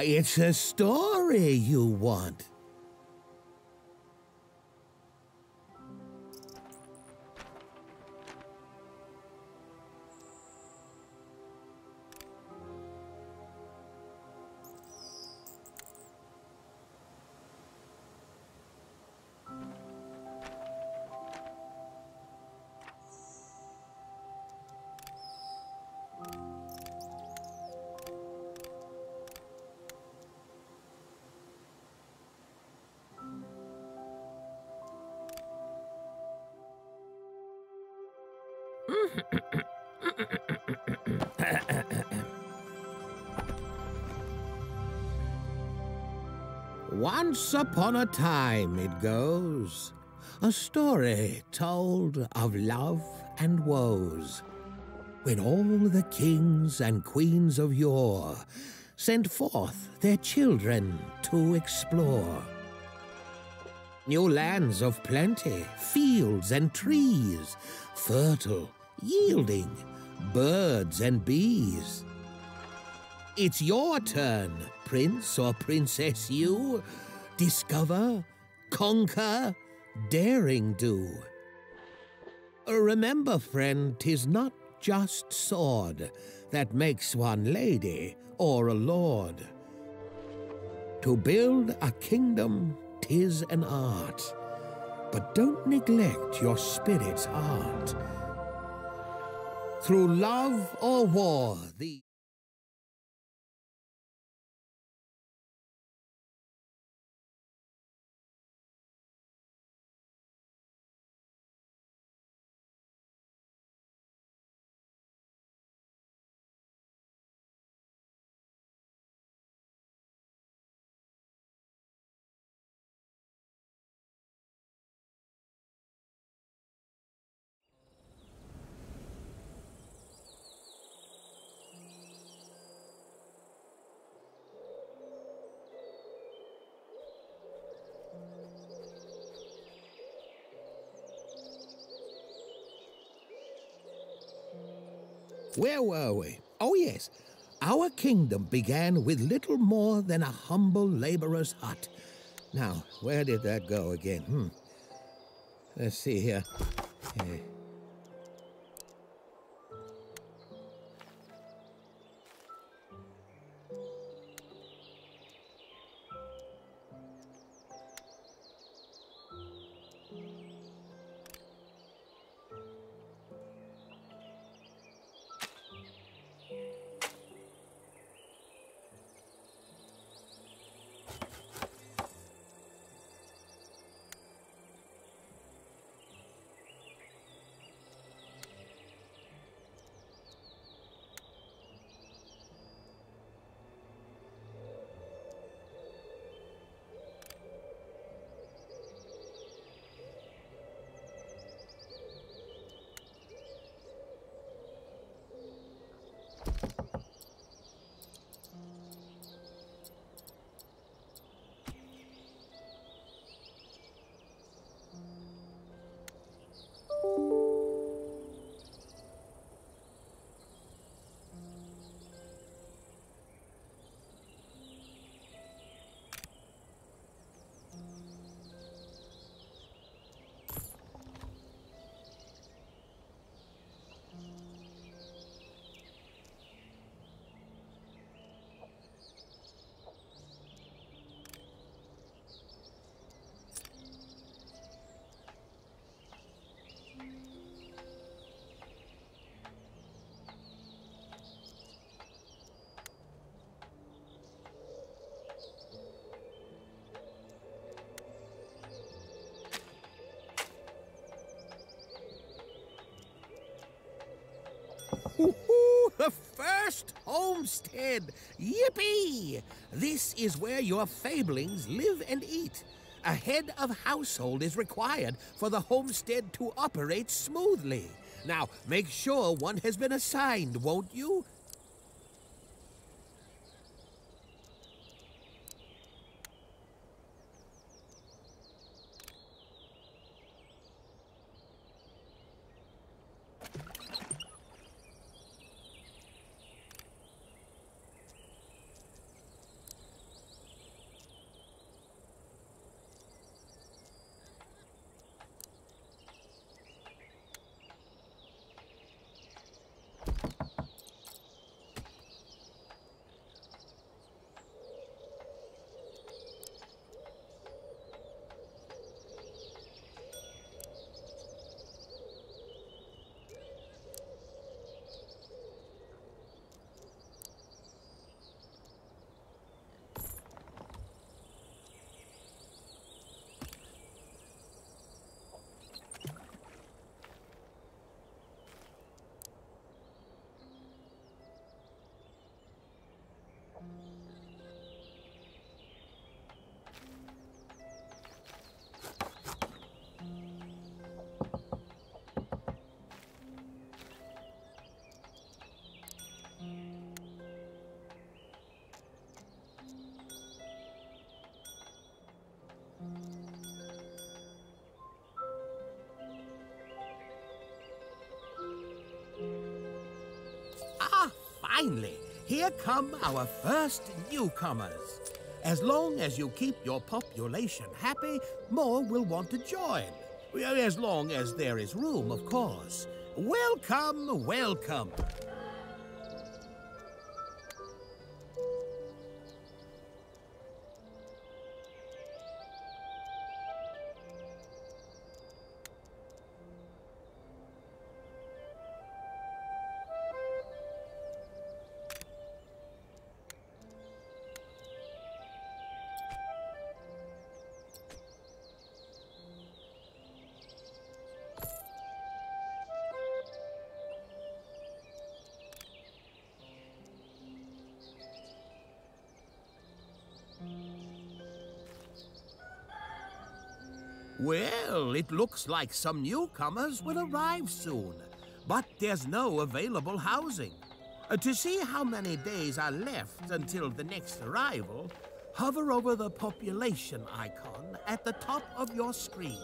it's a story you want. Once upon a time, it goes, a story told of love and woes, when all the kings and queens of yore sent forth their children to explore. New lands of plenty, fields and trees, fertile, yielding, birds and bees. It's your turn, Prince or Princess you. Discover, conquer, daring do. Remember, friend, 'tis not just sword that makes one lady or a lord. To build a kingdom, 'tis an art, but don't neglect your spirit's heart. Through love or war, the Where were we? Oh, yes. Our kingdom began with little more than a humble laborer's hut. Now, where did that go again? Let's see here. The first homestead! Yippee! This is where your fablings live and eat. A head of household is required for the homestead to operate smoothly. Now, make sure one has been assigned, won't you? finally, here come our first newcomers. As long as you keep your population happy, more will want to join. As long as there is room, of course. Welcome, welcome. Well, it looks like some newcomers will arrive soon, but there's no available housing. To see how many days are left until the next arrival, hover over the population icon at the top of your screen.